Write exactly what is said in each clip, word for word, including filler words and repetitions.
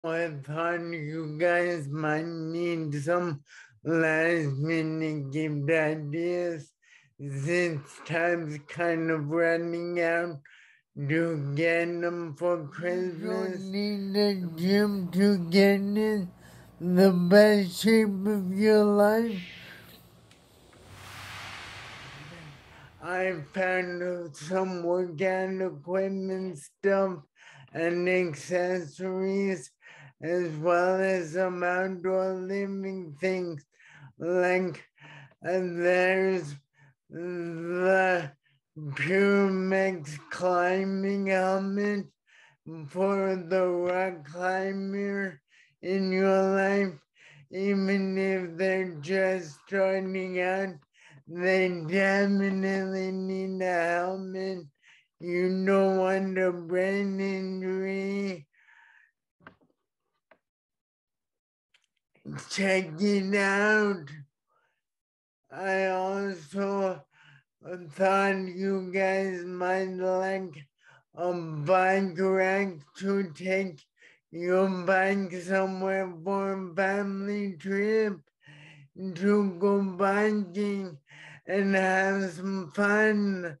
I thought you guys might need some last minute gift ideas since time's kind of running out to get them for Christmas. You need the gym to get in the best shape of your life. I found some workout equipment stuff and accessories, as well as some outdoor living things like uh, there's the PYRAMEX climbing helmet for the rock climber in your life, even if they're just starting out. They definitely need a helmet. You don't want a brain injury. Check it out. I also thought you guys might like a bike rack to take your bike somewhere for a family trip to go biking and have some fun.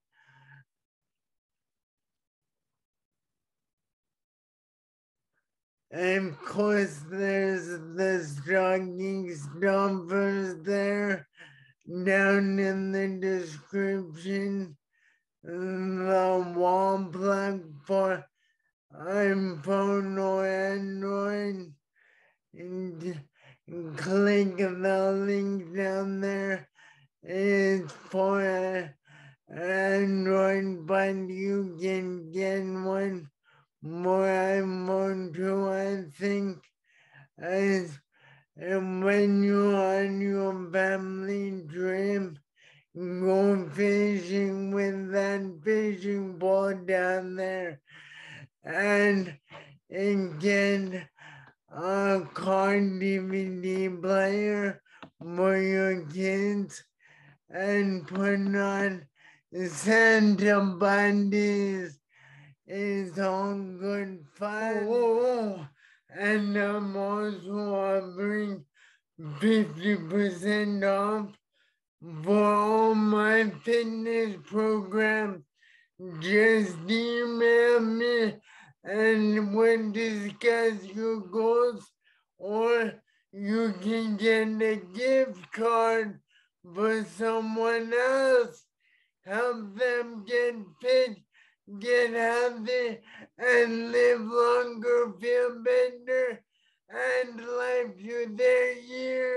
And of course, there's the stocking stuffers there down in the description. The wall plug for iPhone or Android. And click the link down there. It's for Android, but you can get one more iPhone too, I think. As and when you're on your family trip, go fishing with that fishing pole down there, and and get a car D V D player for your kids, and put on Santa Bundies. It's all good fun. Oh, and I'm also offering fifty percent off for all my fitness programs. Just email me and we'll discuss your goals, or you can get a gift card for someone else. Help them get fit, get healthy, and live longer, feel better, and life to their years.